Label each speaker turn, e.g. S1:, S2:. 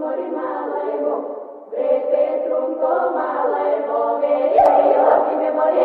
S1: mori malevo, pre Petrum co malevo, vei la fine mori